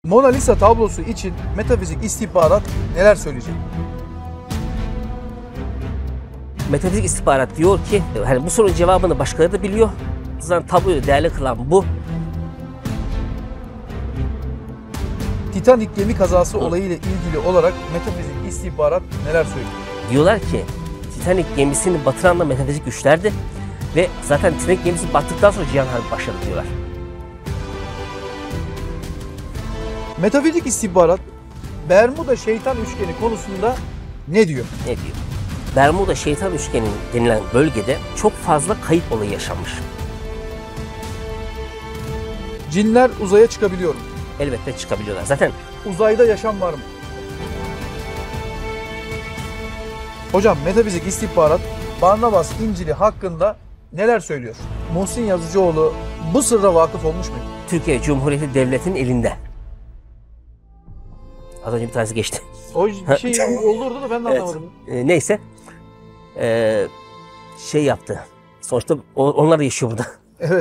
Mona Lisa tablosu için metafizik istihbarat neler söyleyecek? Metafizik istihbarat diyor ki hani bu sorunun cevabını başkaları da biliyor. Zaten tabloyu değerli kılan bu. Titanic gemi kazası olayıyla ilgili olarak metafizik istihbarat neler söylüyor? Diyorlar ki Titanic gemisini batıran da metafizik güçlerdi ve zaten Titanic gemisi battıktan sonra Cihan Harbi başladı diyorlar. Metafizik istihbarat Bermuda şeytan üçgeni konusunda ne diyor? Ne diyor? Bermuda şeytan üçgeni denilen bölgede çok fazla kayıp olayı yaşanmış. Cinler uzaya çıkabiliyor mu? Elbette çıkabiliyorlar. Zaten Uzayda yaşam var mı? Hocam metafizik istihbarat Barnabas İncil'i hakkında neler söylüyor? Muhsin Yazıcıoğlu bu sırra vakıf olmuş mu? Türkiye Cumhuriyeti Devleti'nin elinde. Az önce bir tanesi geçti. O bir şey olurdu da ben de anlamadım. Neyse. Şey yaptı. Sonuçta onlar da yaşıyor burada. Evet.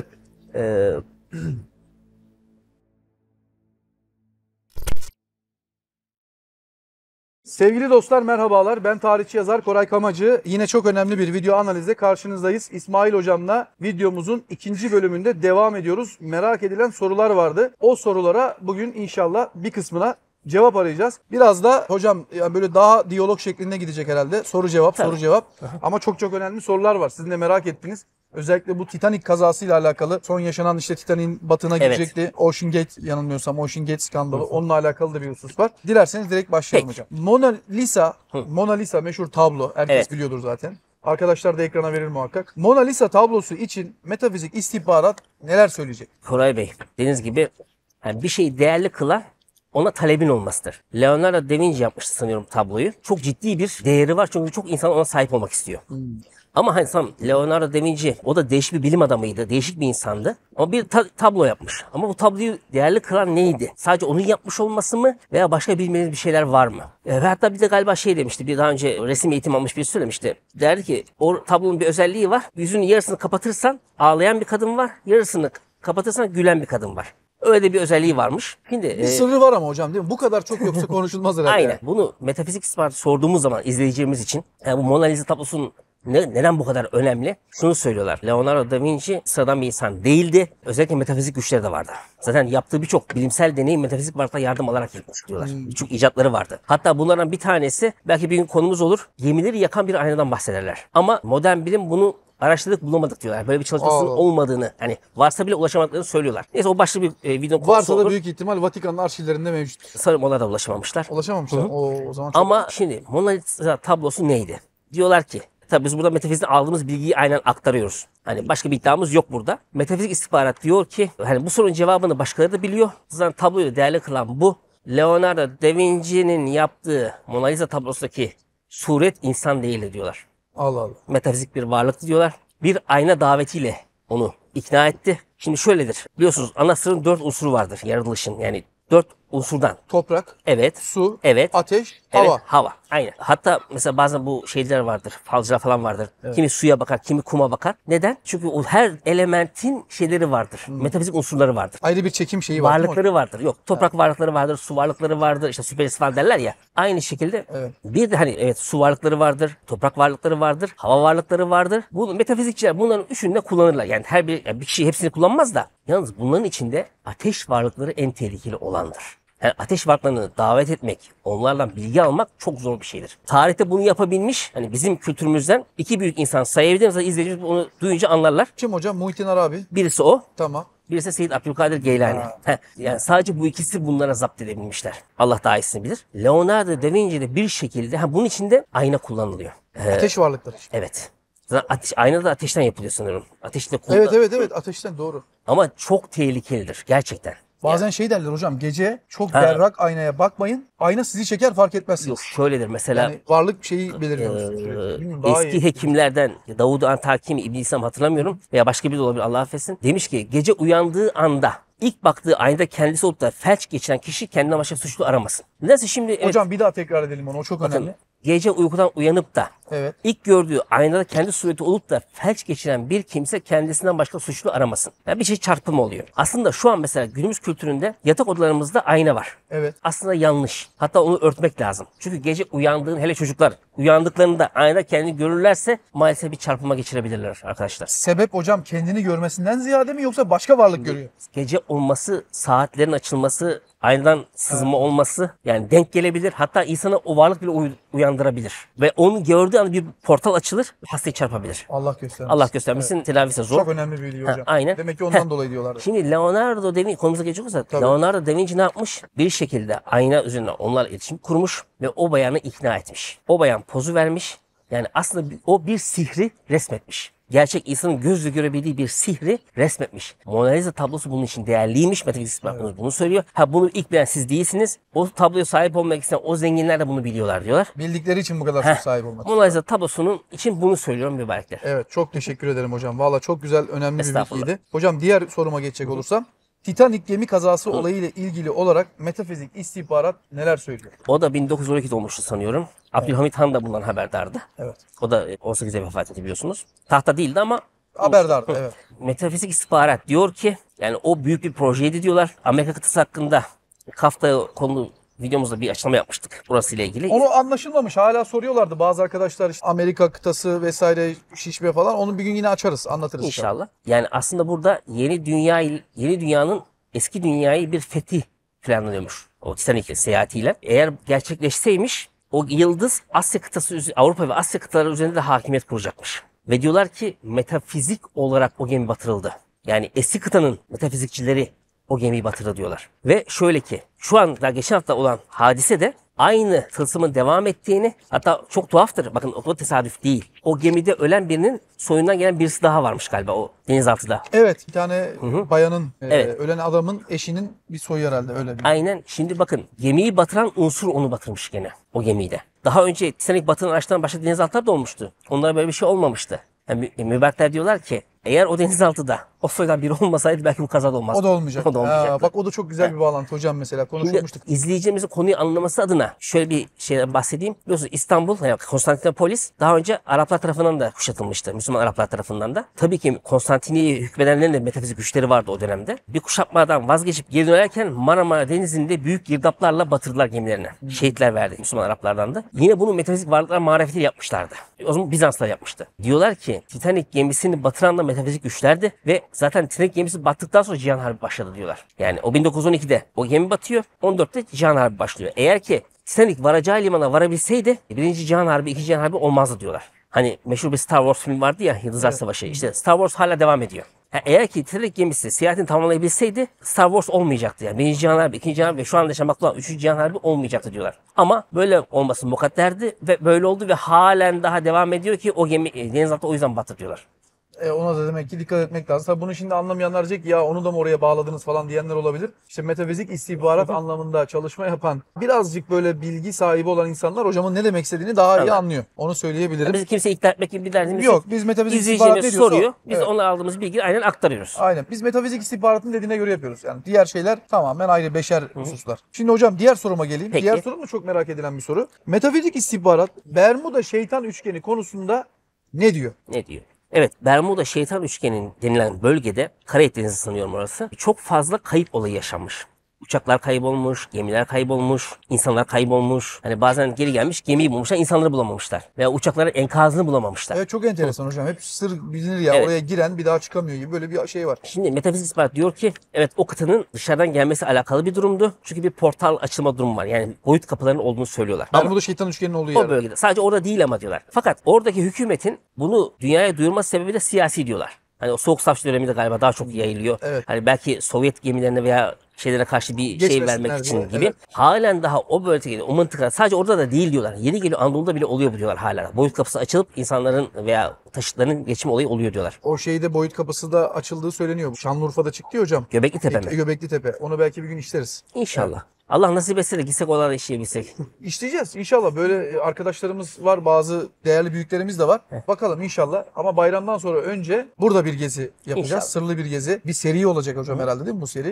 Sevgili dostlar merhabalar. Ben tarihçi yazar Koray Kamacı. Yine çok önemli bir video analizde karşınızdayız. İsmail hocamla videomuzun ikinci bölümünde devam ediyoruz. Merak edilen sorular vardı. O sorulara bugün inşallah bir kısmına cevap arayacağız. Biraz da hocam yani böyle daha diyalog şeklinde gidecek herhalde. Soru cevap, soru cevap. Ama çok önemli sorular var. Sizin de merak ettiniz. Özellikle bu Titanic kazasıyla alakalı son yaşanan işte Titanic'in batına gidecekti. Ocean Gate yanılmıyorsam Ocean Gate skandalı. Onunla alakalı da bir husus var. Dilerseniz direkt başlayalım hocam. Mona Lisa meşhur tablo. Herkes biliyordur zaten. Arkadaşlar da ekrana verir muhakkak. Mona Lisa tablosu için metafizik istihbarat neler söyleyecek? Koray Bey, dediğiniz gibi yani bir şeyi değerli kılan ona talebin olmasıdır. Leonardo da Vinci yapmıştı sanıyorum tabloyu. Çok ciddi bir değeri var çünkü çok insan ona sahip olmak istiyor. Ama hani tamam Leonardo da Vinci o da değişik bir bilim adamıydı, değişik bir insandı. Ama bir tablo yapmış. Ama bu tabloyu değerli kılan neydi? Sadece onun yapmış olması mı veya başka bilmediğiniz bir şeyler var mı? Ve hatta bir de galiba şey demişti, bir daha önce resim eğitim almış birisi söylemişti. Derdi ki o tablonun bir özelliği var. Yüzünün yarısını kapatırsan ağlayan bir kadın var, yarısını kapatırsan gülen bir kadın var. Öyle bir özelliği varmış. Şimdi bir sırrı var ama hocam değil mi? Bu kadar çok yoksa konuşulmaz herhalde. Aynen. Bunu metafizik ispatı sorduğumuz zaman izleyicilerimiz için yani bu Mona Lisa tablosunun neden bu kadar önemli? Şunu söylüyorlar. Leonardo da Vinci sıradan bir insan değildi. Özellikle metafizik güçleri de vardı. Zaten yaptığı birçok bilimsel deneyim metafizik varlıkla yardım alarak yapmış diyorlar. Birçok icatları vardı. Hatta bunlardan bir tanesi belki bir gün konumuz olur. Gemileri yakan bir aynadan bahsederler. Ama modern bilim bunu araştırdık bulamadık diyorlar. Böyle bir çalışmasının olmadığını, hani varsa bile ulaşamadıklarını söylüyorlar. Neyse o başka bir video konusu varsa olur. da büyük ihtimal Vatikan'ın arşivlerinde mevcut. Sanırım ona da ulaşamamışlar. Ulaşamamışlar. O zaman çok... Ama şimdi Mona Lisa tablosu neydi? Diyorlar ki tabii biz burada metafizikten aldığımız bilgiyi aynen aktarıyoruz. Hani başka bir iddiamız yok burada. Metafizik istihbarat diyor ki hani bu sorunun cevabını başkaları da biliyor. Zaten tabloyu değerli kılan bu. Leonardo da Vinci'nin yaptığı Mona Lisa tablosundaki suret insan değildi diyorlar. Allah Allah. Metafizik bir varlıktı diyorlar. Bir ayna davetiyle onu ikna etti. Şimdi şöyledir. Biliyorsunuz ana sırrın 4 unsuru vardır yaratılışın. Yani 4 unsurdan. Toprak, Evet. su, evet. ateş, Evet, hava. hava. Aynen. Hatta mesela bazen bu şeyler vardır. Falcılar falan vardır. Kimi suya bakar, kimi kuma bakar. Neden? Çünkü o her elementin şeyleri vardır. Metafizik unsurları vardır. Ayrı bir çekim şeyi var. Varlıkları vardır. Yok. Toprak varlıkları vardır, su varlıkları vardır. İşte süperist falan derler ya. Aynı şekilde bir de hani su varlıkları vardır, toprak varlıkları vardır, hava varlıkları vardır. Bu metafizikçiler bunların üçünü de kullanırlar. Yani her bir kişi hepsini kullanmaz da. Yalnız bunların içinde ateş varlıkları en tehlikeli olandır. Yani ateş varlıklarını davet etmek, onlardan bilgi almak çok zor bir şeydir. Tarihte bunu yapabilmiş, hani bizim kültürümüzden iki büyük insan sayabiliriz. Mesela izleyicimiz onu duyunca anlarlar. Kim hocam? Muhittin Arabi. Birisi o. Tamam. Birisi Seyyid Abdülkadir Geylani. Yani sadece bu ikisi bunlara zapt edebilmişler. Allah daha iyisini bilir. Leonardo da Vinci'de bir şekilde bunun içinde ayna kullanılıyor. Ateş varlıkları. Evet. Zaten ayna da ateşten yapılıyor sanırım. Ateşle Evet ateşten doğru. Ama çok tehlikelidir gerçekten. Bazen şey derler hocam, gece çok berrak aynaya bakmayın. Ayna sizi çeker, fark etmezsiniz. Yok şöyledir mesela. Yani varlık şeyi belirliyormuş. Eski hekimlerden Davud Antaki mi İbn İslam hatırlamıyorum veya başka biri de olabilir, Allah affetsin. Demiş ki gece uyandığı anda ilk baktığı aynada kendisi olup da felç geçiren kişi kendine başka suçlu aramasın. Nedense şimdi Hocam bir daha tekrar edelim onu, o çok önemli. gece uykudan uyanıp da Evet. ilk gördüğü aynada kendi sureti olup da felç geçiren bir kimse kendisinden başka suçlu aramasın. Yani bir şey çarpımı oluyor. Aslında şu an mesela günümüz kültüründe yatak odalarımızda ayna var. Evet. Aslında yanlış. Hatta onu örtmek lazım. Çünkü gece uyandığın, hele çocuklar uyandıklarında aynada kendini görürlerse maalesef bir çarpıma geçirebilirler arkadaşlar. Sebep hocam kendini görmesinden ziyade mi yoksa başka varlık görüyor? Gece olması, saatlerin açılması, aynadan sızma olması yani denk gelebilir. Hatta insanı o varlık bile uyandırabilir. Ve onu gördüğü an bir portal açılır, hastayı çarpabilir. Allah göstermesin. Allah göstermesin, tedavisi zor. Çok önemli bir bilgi hocam. Aynen. Demek ki ondan dolayı diyorlardı. Şimdi Leonardo da Vinci, konumuza geçecek olursak, Leonardo da Vinci ne yapmış? Bir şekilde ayna üzerinden onlarla iletişim kurmuş ve o bayanı ikna etmiş. O bayan pozu vermiş. Yani aslında o bir sihri resmetmiş. Gerçek insanın gözle görebildiği bir sihri resmetmiş. Mona Lisa tablosu bunun için değerliymiş. Metafizik bunu söylüyor. Ha, bunu ilk bilen siz değilsiniz. O tabloya sahip olmak isteyen o zenginler de bunu biliyorlar diyorlar. Bildikleri için bu kadar çok sahip olmak. Mona Lisa tablosunun için bunu söylüyorum mübarekler. Evet, çok teşekkür ederim hocam. Valla çok güzel, önemli bir Estağfurullah. bilgiydi. Hocam diğer soruma geçecek olursam. Titanic gemi kazası olayıyla ilgili olarak metafizik istihbarat neler söylüyor? O da 1912'de olmuştu sanıyorum. Abdülhamit Han da bundan haberdardı. Evet. O da 18'de vefat etti biliyorsunuz. Tahta değildi ama Haberdardı, evet. metafizik istihbarat diyor ki yani o büyük bir projeydi diyorlar. Amerika kıtası hakkında Kafka konulu videomuzda bir açıklama yapmıştık burasıyla ilgili. Onu anlaşılmamış. Hala soruyorlardı bazı arkadaşlar, işte Amerika kıtası vesaire, şişme falan. Onu bir gün yine açarız, anlatırız İnşallah. Yani aslında burada yeni dünyanın eski dünyayı bir fethi planlanıyormuş. O Titanic seyahatiyle. Eğer gerçekleşseymiş o yıldız Asya kıtası, Avrupa ve Asya kıtaları üzerinde de hakimiyet kuracakmış. Ve diyorlar ki metafizik olarak o gemi batırıldı. Yani eski kıtanın metafizikçileri o gemiyi batırdı diyorlar. Ve şöyle ki şu an daha geçen hafta olan hadise de aynı tılsımın devam ettiğini, hatta çok tuhaftır. Bakın o da tesadüf değil. O gemide ölen birinin soyundan gelen birisi daha varmış galiba o denizaltıda. Evet, bir tane bayanın, Evet. ölen adamın eşinin bir soyu herhalde, öyle bir. Aynen. Şimdi bakın gemiyi batıran unsur onu batırmış gene o gemiyi de. Daha önce Titanic batıran araçtan başka denizaltılar da olmuştu. Onlara böyle bir şey olmamıştı. Yani mübarekler diyorlar ki eğer o denizaltıda o soydan biri olmasaydı belki bu kaza da olmazdı. O da olmayacak. O da olmayacaktı. Bak, o da çok güzel bir bağlantı hocam, mesela konuşmuştuk. Şimdi izleyicimizin konuyu anlaması adına şöyle bir şeyden bahsedeyim. Biliyorsunuz İstanbul, yani Konstantinopolis daha önce Araplar tarafından da kuşatılmıştı. Müslüman Araplar tarafından da. Tabii ki Konstantiniye'yi hükmedenlerin de metafizik güçleri vardı o dönemde. Bir kuşatmadan vazgeçip geri dönerken Marmara Denizi'nde büyük girdaplarla batırdılar gemilerine. Şehitler verdi Müslüman Araplardan da. Yine bunu metafizik varlıklar marifetiyle yapmışlardı. O zaman Bizanslar yapmıştı. Diyorlar ki Titanic gemisini batıran da metafizik güçlerdi ve zaten Titanic gemisi battıktan sonra Cihan Harbi başladı diyorlar. Yani o 1912'de o gemi batıyor, 14'te Cihan Harbi başlıyor. Eğer ki Titanic varacağı limana varabilseydi 1. Cihan Harbi, 2. Cihan Harbi olmazdı diyorlar. Hani meşhur bir Star Wars film vardı ya, Yıldızlar Savaşı. İşte Star Wars hala devam ediyor. Eğer ki Titanic gemisi seyahatini tamamlayabilseydi Star Wars olmayacaktı. Yani 1. Cihan Harbi, 2. Cihan Harbi ve şu anda yaşamakta olan 3. Cihan Harbi olmayacaktı diyorlar. Ama böyle olması mukadderdi ve böyle oldu ve halen daha devam ediyor ki o gemi denizaltı o yüzden battı diyorlar. Ona da demek ki dikkat etmek lazım. Tabii bunu şimdi anlamayanlar diyecek ya onu da mı oraya bağladınız falan diyenler olabilir. İşte metafizik istihbarat anlamında çalışma yapan, birazcık böyle bilgi sahibi olan insanlar hocamın ne demek istediğini daha iyi anlıyor. Onu söyleyebilirim. Biz kimseyi ikna etmek gibi bir derdimiz Yok, biz metafizik istihbarat ne İzleyicimiz diyorsa soruyor. o. Biz Evet. onunla aldığımız bilgiyi aynen aktarıyoruz. Aynen. Biz metafizik istihbaratın dediğine göre yapıyoruz. Yani diğer şeyler tamamen ayrı beşer hususlar. Şimdi hocam diğer soruma geleyim. Peki. Diğer sorum da çok merak edilen bir soru. Metafizik istihbarat Bermuda şeytan üçgeni konusunda ne diyor? Ne diyor? Evet, Bermuda Şeytan Üçgeni denilen bölgede, Karayip Denizi sanıyorum orası, çok fazla kayıp olayı yaşanmış. Uçaklar kaybolmuş, gemiler kaybolmuş, insanlar kaybolmuş. Hani bazen geri gelmiş, gemiyi bulmuşlar, insanları bulamamışlar. Veya uçakların enkazını bulamamışlar. Evet, çok enteresan hocam. Hep sır bilinir ya. Evet. Oraya giren bir daha çıkamıyor gibi böyle bir şey var. Şimdi metafizik istihbarat diyor ki evet o kıtanın dışarıdan gelmesi alakalı bir durumdu. Çünkü bir portal açılma durumu var. Yani boyut kapılarının olduğunu söylüyorlar. Ama Bermuda şeytan üçgeninin olduğu o yer. bölgede. Sadece orada değil ama diyorlar. Fakat oradaki hükümetin bunu dünyaya duyurması sebebi de siyasi diyorlar. Hani o soğuk savaş döneminde galiba daha çok yayılıyor. Evet. Hani belki Sovyet gemilerine veya şeylere karşı bir şey Geçmesinler vermek diye, için gibi. evet. Halen daha o bölgede, o mıntıkada sadece orada da değil diyorlar. Yeri geliyor Anadolu'da bile oluyor bu diyorlar hala. Boyut kapısı açılıp insanların veya taşıtların geçim olayı oluyor diyorlar. O şeyde boyut kapısı da açıldığı söyleniyor. Şanlıurfa'da çıktı ya hocam. Göbekli Tepe mi? Göbekli Tepe. Onu belki bir gün işleriz. İnşallah. Allah nasip etse de gitsek oralara işleyebilsek. İşleyeceğiz inşallah. Böyle arkadaşlarımız var, bazı değerli büyüklerimiz de var. Bakalım inşallah. Ama bayramdan sonra önce burada bir gezi yapacağız. İnşallah. Sırlı bir gezi. Bir seri olacak hocam herhalde, değil mi bu seri?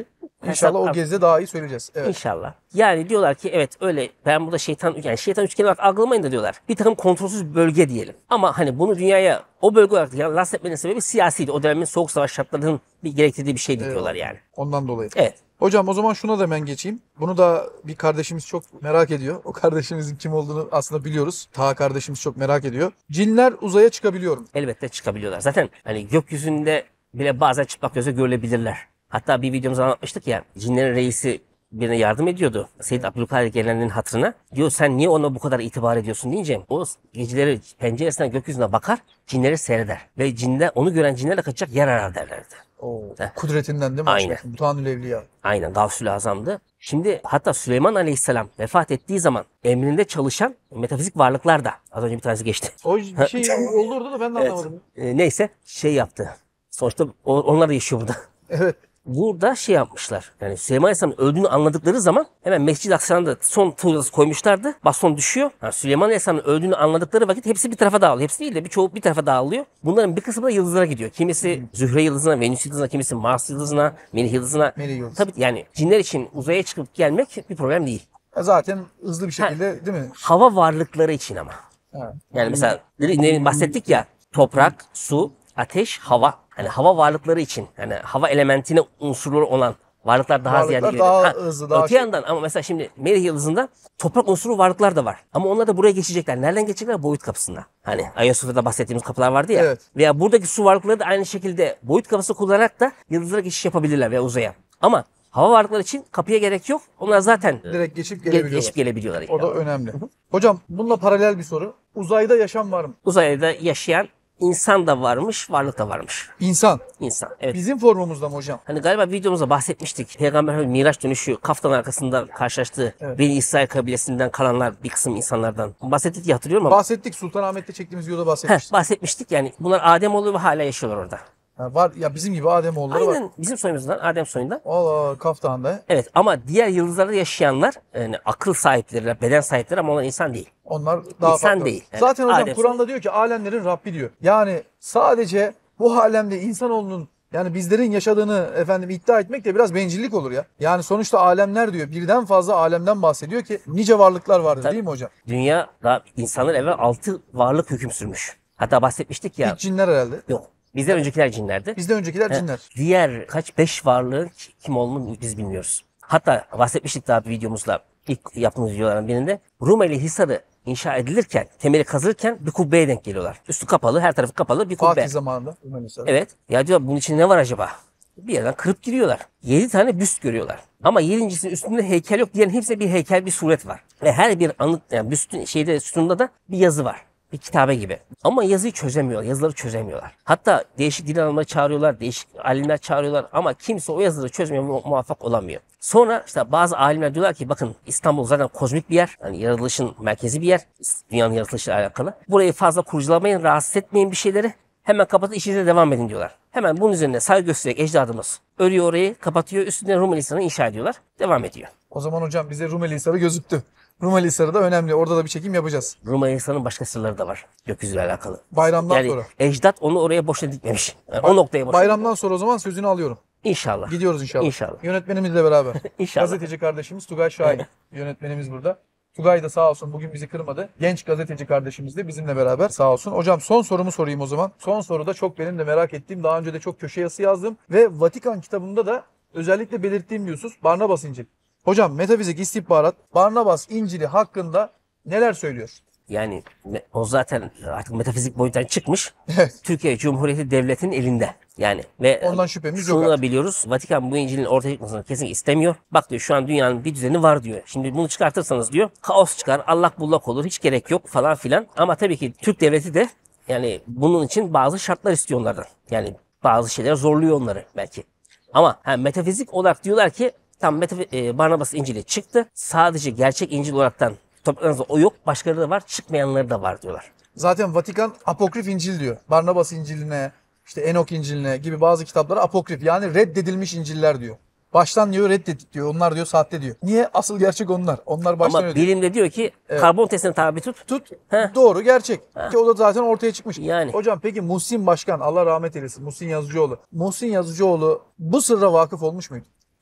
İnşallah o gezide daha iyi söyleyeceğiz. Evet. İnşallah. Yani diyorlar ki evet öyle ben burada şeytan üçgeni olarak algılamayın da diyorlar. Bir takım kontrolsüz bir bölge diyelim. Ama hani bunu dünyaya o bölge olarak lanse etmenin sebebi siyasiydi. O dönemin soğuk savaş şartlarının bir gerektirdiği bir şeydi diyorlar yani. Ondan dolayı. Evet. Hocam o zaman şuna da ben geçeyim. Bunu da bir kardeşimiz çok merak ediyor. O kardeşimizin kim olduğunu aslında biliyoruz. Taha kardeşimiz çok merak ediyor. Cinler uzaya çıkabiliyor mu? Elbette çıkabiliyorlar. Zaten hani gökyüzünde bile bazen çıplak gözle görülebilirler. Hatta bir videomuzda anlatmıştık ya, cinlerin reisi birine yardım ediyordu. Seyyid Abdülkadir Gelen'in hatırına. Diyor sen niye ona bu kadar itibar ediyorsun deyince o geceleri penceresinden gökyüzüne bakar, cinleri seyreder. Ve onu gören cinlerle kaçacak yer arar derlerdi. Kudretinden değil mi? Aynen. Mutanül Evliya. Aynen, Gavsül Azam'dı. Şimdi hatta Süleyman Aleyhisselam vefat ettiği zaman emrinde çalışan metafizik varlıklar da, az önce bir tanesi geçti. O bir şey oldu orada da ben de anlamadım. Neyse yaptı. Sonuçta onlar da yaşıyor burada. Evet. Burada yapmışlar. Yani Süleyman Aleyhisselam'ın öldüğünü anladıkları zaman hemen Mescid-i Aksa'da son tuğlası koymuşlardı. Baston düşüyor. Yani Süleyman Aleyhisselam'ın öldüğünü anladıkları vakit hepsi bir tarafa dağılıyor. Hepsi değil de birçoğu bir tarafa dağılıyor. Bunların bir kısmı da yıldızlara gidiyor. Kimisi Zühre yıldızına, Venüs yıldızına, kimisi Mars yıldızına, Merih yıldızına. Merih yıldızı. Tabii yani cinler için uzaya çıkıp gelmek bir problem değil. Zaten hızlı bir şekilde değil mi? Hava varlıkları için ama. Evet. Yani mesela bahsettik ya, toprak, su, ateş, hava. Hani hava varlıkları için, yani hava elementine unsurları olan varlıklar daha Varlıklar ziyade geliyor. daha hızlı, daha öte yandan ama mesela şimdi Merih Yıldızı'nda toprak unsuru varlıklar da var. Ama onlar da buraya geçecekler. Nereden geçecekler? Boyut kapısında. Hani Ayasofya'da bahsettiğimiz kapılar vardı ya. Evet. Veya buradaki su varlıkları da aynı şekilde boyut kapısı kullanarak da yıldızlara geçiş yapabilirler veya uzaya. Ama hava varlıkları için kapıya gerek yok. Onlar zaten Direkt geçip gelebiliyorlar. O O da önemli. Hocam bununla paralel bir soru. Uzayda yaşam var mı? Uzayda yaşayan insan da varmış, varlık da varmış. İnsan. İnsan. Evet. Bizim formumuzda mı hocam? Hani galiba videomuzda bahsetmiştik. Peygamber Miraç dönüşü Kaftan arkasında karşılaştığı Beni İsrail kabilesinden kalanlar, bir kısım insanlardan. Bahsettik diye hatırlıyorum ama. Bahsettik. Sultanahmet'te çektiğimiz videoda bahsetmiştik. Bahsetmiştik yani. Bunlar Ademoğlu ve hala yaşıyorlar orada. Var ya, bizim gibi Ademoğulları var. Aynen bizim soyumuzdan, Adem soyundan. Allah, Kaftan'da. Evet ama diğer yıldızlarda yaşayanlar yani akıl sahipleri, beden sahipleri ama onlar insan değil. Onlar daha İnsan farklı. değil. Yani Zaten hocam Adem Kur'an'da diyor ki alemlerin Rabbi diyor. Yani sadece bu alemde insanoğlunun, yani bizlerin yaşadığını iddia etmek de biraz bencillik olur ya. Yani sonuçta alemler diyor. Birden fazla alemden bahsediyor ki nice varlıklar vardır. Tabii. Değil mi hocam? Dünyada insanlar evvel 6 varlık hüküm sürmüş. Hatta bahsetmiştik ya. İlk cinler herhalde. Yok. Bizden öncekiler cinlerdi. Bizden öncekiler cinler. Diğer 5 varlığın kim olduğunu biz bilmiyoruz. Hatta bahsetmiştik daha bir videomuzda, ilk yaptığımız videoların birinde. Rumeli Hisarı inşa edilirken, temeli kazılırken bir kubbeye denk geliyorlar. Üstü kapalı, her tarafı kapalı bir kubbe. Fatih zamanında. Mesela. Evet. Ya diyor bunun içinde ne var acaba? Bir yerden kırıp giriyorlar. 7 tane büst görüyorlar. Ama 7.'sinin üstünde heykel yok. Diğerinin hepsinde bir heykel, bir suret var. Ve her bir anıt, yani büstün sütunda da bir yazı var. Bir kitabe gibi. Ama yazıyı çözemiyorlar. Yazıları çözemiyorlar. Hatta değişik din adamları çağırıyorlar. Değişik alimler çağırıyorlar. Ama kimse o yazıları çözmeye muvaffak olamıyor. Sonra işte bazı alimler diyorlar ki bakın İstanbul zaten kozmik bir yer. Yani yaratılışın merkezi bir yer. Dünyanın yaratılışıyla alakalı. Burayı fazla kurcalamayın, rahatsız etmeyin bir şeyleri. Hemen kapatın, işinize devam edin diyorlar. Hemen bunun üzerine saygı göstererek ecdadımız örüyor orayı, kapatıyor. Üstüne Rumeli Hisarı'nı inşa ediyorlar. Devam ediyor. O zaman hocam bize Rumeli Hisarı gözüktü. Rumeli Hisarı da önemli. Orada da bir çekim yapacağız. Rumeli Hisarı'nın başka sırları da var gökyüzüyle alakalı. Bayramdan Yani sonra. ecdat onu oraya boşuna dikmemiş. Yani o noktaya boşuna. Bayramdan sonra o zaman sözünü alıyorum. İnşallah. Gidiyoruz inşallah. İnşallah. Yönetmenimizle beraber. İnşallah. Gazeteci kardeşimiz Tugay Şahin. Yönetmenimiz burada. Tugay da sağ olsun bugün bizi kırmadı. Genç gazeteci kardeşimiz de bizimle beraber sağ olsun. Hocam son sorumu sorayım o zaman. Son soruda çok benim de merak ettiğim, daha önce de çok köşe yazısı yazdım. Ve Vatikan kitabında da özellikle belirttiğim bir husus Barnabas İncil. Hocam metafizik, istihbarat, Barnabas İncil'i hakkında neler söylüyor? Yani o zaten artık metafizik boyuttan çıkmış. Evet. Türkiye Cumhuriyeti Devleti'nin elinde. Yani ve Ondan şüphemiz yok şunu da artık. biliyoruz. Vatikan bu İncil'in ortaya çıkmasını kesin istemiyor. Bak diyor şu an dünyanın bir düzeni var diyor. Şimdi bunu çıkartırsanız diyor kaos çıkar, allak bullak olur, hiç gerek yok falan filan. Ama tabii ki Türk Devleti de yani bunun için bazı şartlar istiyor onlardan. Yani bazı şeyler zorluyor onları belki. Ama metafizik olarak diyorlar ki tam Barnabas İncil'i çıktı. Sadece gerçek İncil olaraktan topraklarınızda o yok. Başkaları da var. Çıkmayanları da var diyorlar. Zaten Vatikan apokrif İncil diyor. Barnabas İncil'ine, işte Enok İncil'ine gibi bazı kitaplara apokrif, yani reddedilmiş İncil'ler diyor. Baştan diyor reddettik diyor. Onlar diyor sahte diyor. Niye? Asıl gerçek onlar. Onlar baştan Ama öyle diyor. bilimde diyor ki karbon testine tabi tut. Tut. Heh. Doğru, gerçek. Ki o da zaten ortaya çıkmış. Yani. Hocam peki Muhsin Başkan, Allah rahmet eylesin, Muhsin Yazıcıoğlu. Muhsin Yazıcıoğlu bu sırra vakıf olmuş muydu?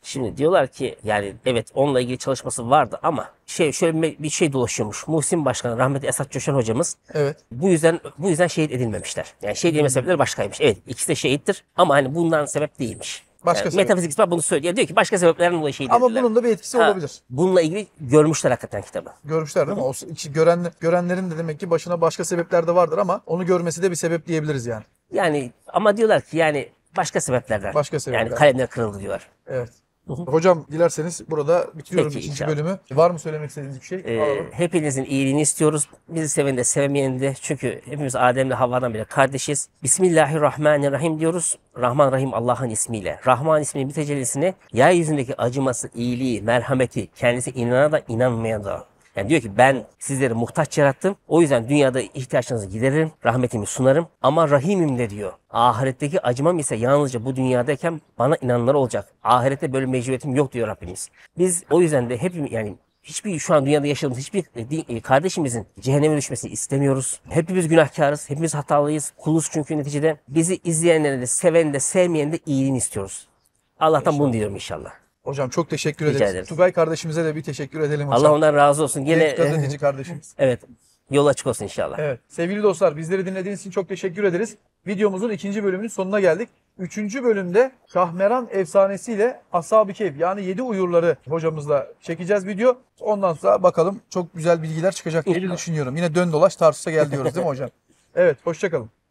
Şimdi diyorlar ki yani evet onunla ilgili çalışması vardı ama şöyle bir şey dolaşıyormuş. Muhsin Başkan, rahmetli Esat Coşan hocamız Evet. bu yüzden şehit edilmemişler. Yani şehit edilme sebepleri başkaymış. Evet, ikisi de şehittir ama hani bundan sebep değilmiş. Başka Yani sebep. metafizikçiler bunu söylüyor. Diyor ki başka sebeplerden dolayı şehit Ama edildiler. bunun da bir etkisi Ha, olabilir. bununla ilgili görmüşler hakikaten kitabı. Görmüşler değil mi? O görenlerin de demek ki başına başka sebepler de vardır ama onu görmesi de bir sebep diyebiliriz yani. Yani ama diyorlar ki yani başka sebeplerden. Başka sebepler. Yani kalemler kırıldı diyorlar. Evet. Hocam dilerseniz burada bitiriyorum Peki, ikinci inşallah. bölümü. Var mı söylemek istediğiniz bir şey? Alalım. Hepinizin iyiliğini istiyoruz. Bizi seven de sevmeyen de. Çünkü hepimiz Adem'le Havva'dan bile kardeşiz. Bismillahirrahmanirrahim diyoruz. Rahman Rahim Allah'ın ismiyle. Rahman isminin bir tecellisini yeryüzündeki acıması, iyiliği, merhameti kendisi inanana da inanmayana da. Yani diyor ki ben sizleri muhtaç yarattım. O yüzden dünyada ihtiyaçlarınızı gideririm. Rahmetimi sunarım. Ama rahimim de diyor. Ahiretteki acımam ise yalnızca bu dünyadayken bana inananlar olacak. Ahirette böyle mecburiyetim yok diyor Rabbimiz. Biz o yüzden de hepimiz yani hiçbir şu an dünyada yaşadığımız hiçbir kardeşimizin cehenneme düşmesini istemiyoruz. Hepimiz günahkarız. Hepimiz hatalıyız. Kuluz çünkü neticede. Bizi izleyenlere de seven de sevmeyen de iyiliğini istiyoruz. Allah'tan bunu diliyorum inşallah. Hocam çok teşekkür Rica ederiz. ederiz. Tugay kardeşimize de bir teşekkür edelim hocam. Allah ondan razı olsun. Genç Gene gazeteci kardeşimiz. evet. Yol açık olsun inşallah. Evet. Sevgili dostlar bizleri dinlediğiniz için çok teşekkür ederiz. Videomuzun ikinci bölümünün sonuna geldik. Üçüncü bölümde Şahmeran efsanesiyle Ashab-ı Kehf yani 7 uyurları hocamızla çekeceğiz video. Ondan sonra bakalım çok güzel bilgiler çıkacak diye düşünüyorum. Yine dön dolaş Tarsus'a gel diyoruz değil mi hocam? Evet, hoşça kalın.